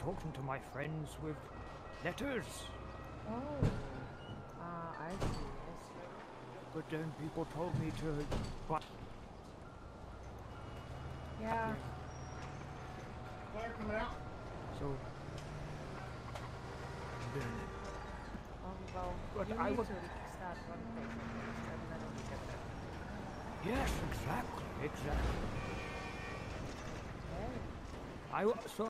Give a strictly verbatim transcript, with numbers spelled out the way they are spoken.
talking to my friends with letters. Oh, uh, I see, I see. But then people told me to buy. Yeah. Fire coming out. So then, Oh, well, but you I need would. to start one thing first, and then we get that. Yes, exactly, exactly. Okay. I w- so